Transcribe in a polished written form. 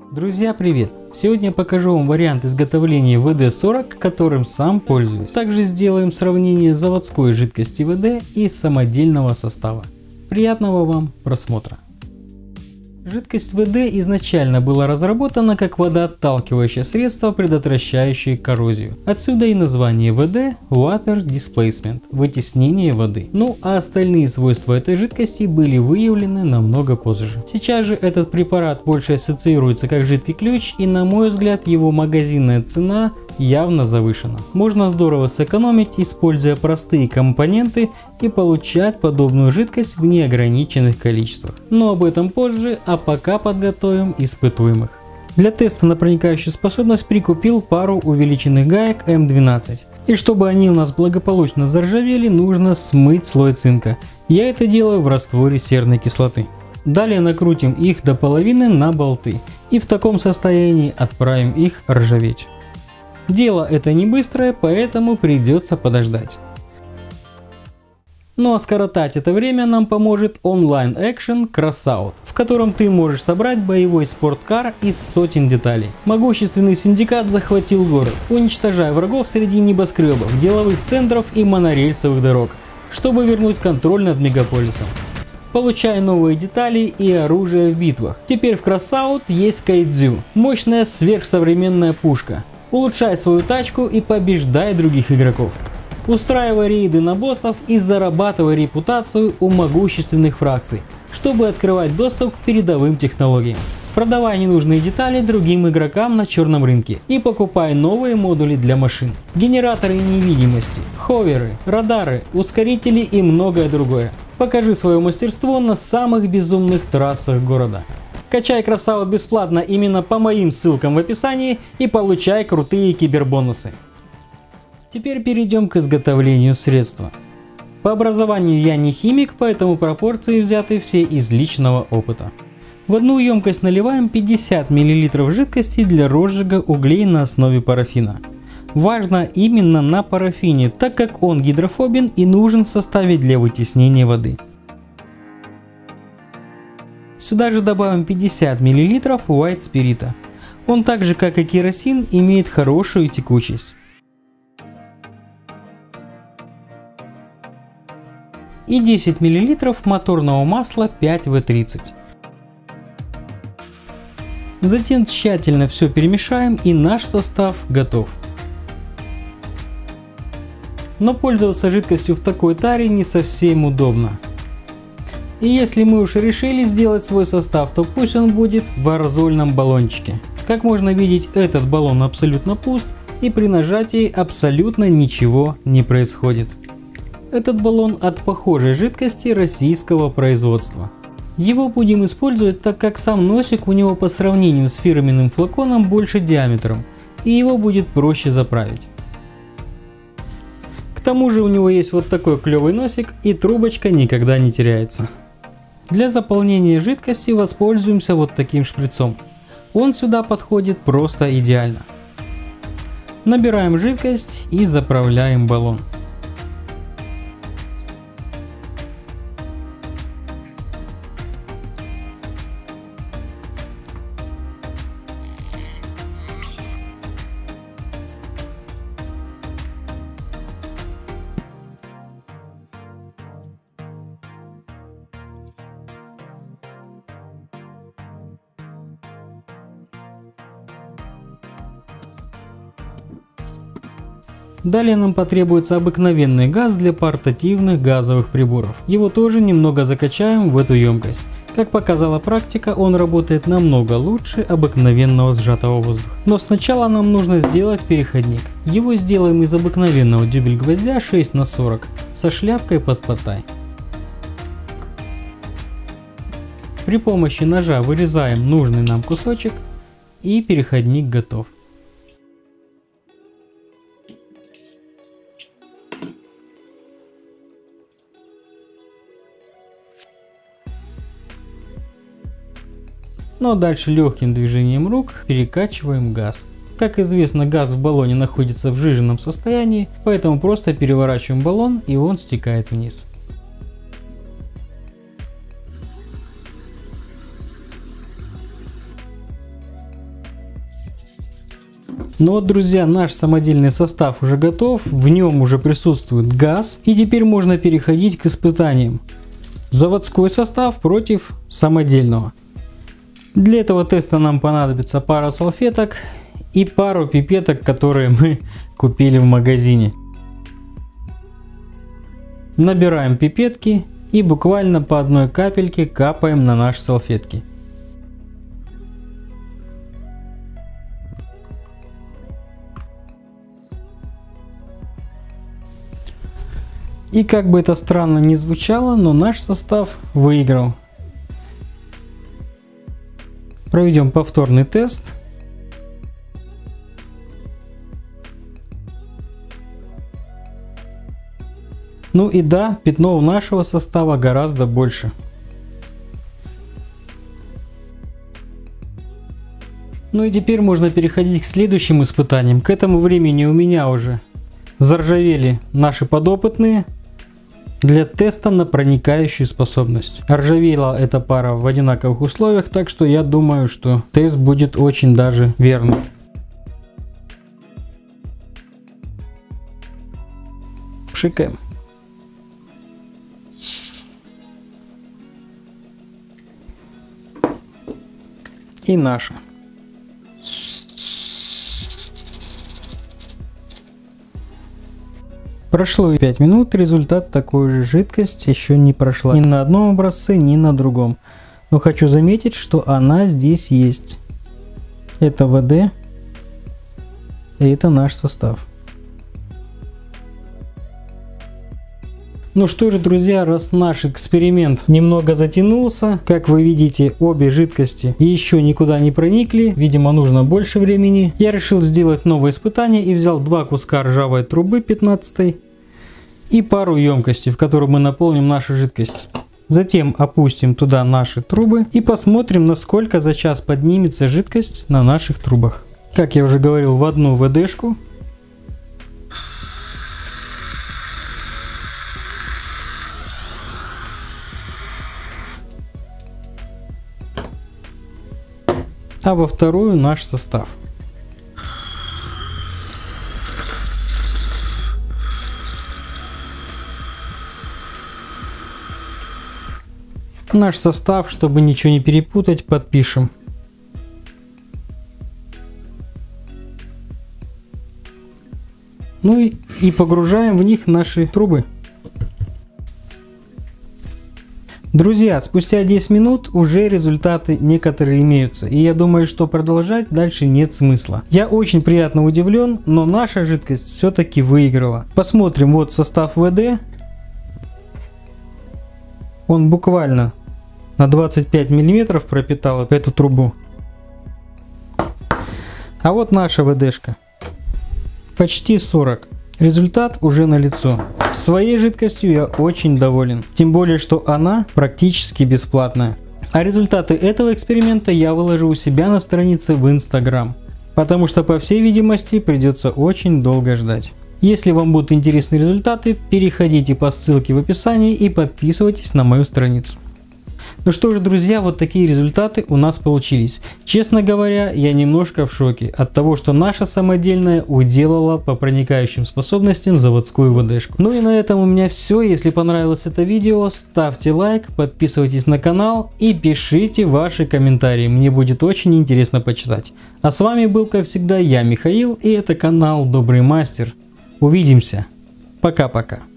Друзья, привет! Сегодня я покажу вам вариант изготовления ВД-40, которым сам пользуюсь. Также сделаем сравнение заводской жидкости ВД и самодельного состава. Приятного вам просмотра! Жидкость ВД изначально была разработана как водоотталкивающее средство, предотвращающее коррозию. Отсюда и название ВД – Water Displacement – вытеснение воды. Ну а остальные свойства этой жидкости были выявлены намного позже. Сейчас же этот препарат больше ассоциируется как жидкий ключ, и на мой взгляд его магазинная цена явно завышена. Можно здорово сэкономить, используя простые компоненты, и получать подобную жидкость в неограниченных количествах. Но об этом позже, а пока подготовим испытуемых. Для теста на проникающую способность прикупил пару увеличенных гаек М12. И чтобы они у нас благополучно заржавели, нужно смыть слой цинка. Я это делаю в растворе серной кислоты. Далее накрутим их до половины на болты и в таком состоянии отправим их ржаветь. Дело это не быстрое, поэтому придется подождать. Ну а скоротать это время нам поможет онлайн-экшен Crossout, в котором ты можешь собрать боевой спорткар из сотен деталей. Могущественный синдикат захватил город, уничтожая врагов среди небоскребов, деловых центров и монорельсовых дорог, чтобы вернуть контроль над мегаполисом. Получай новые детали и оружие в битвах. Теперь в Crossout есть кайдзю, мощная сверхсовременная пушка. Улучшай свою тачку и побеждай других игроков. Устраивай рейды на боссов и зарабатывай репутацию у могущественных фракций, чтобы открывать доступ к передовым технологиям. Продавай ненужные детали другим игрокам на черном рынке и покупай новые модули для машин. Генераторы невидимости, ховеры, радары, ускорители и многое другое. Покажи свое мастерство на самых безумных трассах города. Качай Crossout бесплатно именно по моим ссылкам в описании и получай крутые кибербонусы. Теперь перейдем к изготовлению средства. По образованию я не химик, поэтому пропорции взяты все из личного опыта. В одну емкость наливаем 50 мл жидкости для розжига углей на основе парафина. Важно именно на парафине, так как он гидрофобен и нужен в составе для вытеснения воды. Сюда же добавим 50 мл white спирита. Он так же как и керосин имеет хорошую текучесть. И 10 мл моторного масла 5В30. Затем тщательно все перемешаем, и наш состав готов. Но пользоваться жидкостью в такой таре не совсем удобно. И если мы уж решили сделать свой состав, то пусть он будет в аэрозольном баллончике. Как можно видеть, этот баллон абсолютно пуст, и при нажатии абсолютно ничего не происходит. Этот баллон от похожей жидкости российского производства. Его будем использовать, так как сам носик у него по сравнению с фирменным флаконом больше диаметром, и его будет проще заправить. К тому же у него есть вот такой клевый носик, и трубочка никогда не теряется. Для заполнения жидкости воспользуемся вот таким шприцом. Он сюда подходит просто идеально. Набираем жидкость и заправляем баллон. Далее нам потребуется обыкновенный газ для портативных газовых приборов. Его тоже немного закачаем в эту емкость. Как показала практика, он работает намного лучше обыкновенного сжатого воздуха. Но сначала нам нужно сделать переходник. Его сделаем из обыкновенного дюбель-гвоздя 6 на 40 со шляпкой под потай. При помощи ножа вырезаем нужный нам кусочек, и переходник готов. Ну а дальше легким движением рук перекачиваем газ. Как известно, газ в баллоне находится в сжиженном состоянии, поэтому просто переворачиваем баллон, и он стекает вниз. Ну вот, друзья, наш самодельный состав уже готов, в нем уже присутствует газ, и теперь можно переходить к испытаниям. Заводской состав против самодельного. Для этого теста нам понадобится пара салфеток и пару пипеток, которые мы купили в магазине. Набираем пипетки и буквально по одной капельке капаем на наши салфетки. И как бы это странно ни звучало, но наш состав выиграл. Проведем повторный тест. Ну и да, пятно у нашего состава гораздо больше. Ну и теперь можно переходить к следующим испытаниям. К этому времени у меня уже заржавели наши подопытные для теста на проникающую способность. Ржавела эта пара в одинаковых условиях, так что я думаю, что тест будет очень даже верный. Пшикаем. И наша. Прошло 5 минут, результат такой же. Жидкость еще не прошла ни на одном образце, ни на другом. Но хочу заметить, что она здесь есть. Это ВД, и это наш состав. Ну что же, друзья, раз наш эксперимент немного затянулся, как вы видите, обе жидкости еще никуда не проникли, видимо, нужно больше времени, я решил сделать новое испытание и взял 2 куска ржавой трубы 15 и пару емкостей, в которую мы наполним нашу жидкость. Затем опустим туда наши трубы и посмотрим, насколько за час поднимется жидкость на наших трубах. Как я уже говорил, в одну ВДшку. А во вторую наш состав. Наш состав, чтобы ничего не перепутать, подпишем. Ну и погружаем в них наши трубы. Друзья, спустя 10 минут уже результаты некоторые имеются, и я думаю, что продолжать дальше нет смысла. Я очень приятно удивлен, но наша жидкость все-таки выиграла. Посмотрим, вот состав ВД. Он буквально на 25 мм пропитал эту трубу. А вот наша ВДшка. Почти 40. Результат уже налицо. Своей жидкостью я очень доволен. Тем более, что она практически бесплатная. А результаты этого эксперимента я выложу у себя на странице в Instagram. Потому что, по всей видимости, придется очень долго ждать. Если вам будут интересны результаты, переходите по ссылке в описании и подписывайтесь на мою страницу. Ну что же, друзья, вот такие результаты у нас получились. Честно говоря, я немножко в шоке от того, что наша самодельная уделала по проникающим способностям заводскую ВДшку. Ну и на этом у меня все. Если понравилось это видео, ставьте лайк, подписывайтесь на канал и пишите ваши комментарии. Мне будет очень интересно почитать. А с вами был, как всегда, я, Михаил, и это канал Добрый Мастер. Увидимся. Пока-пока.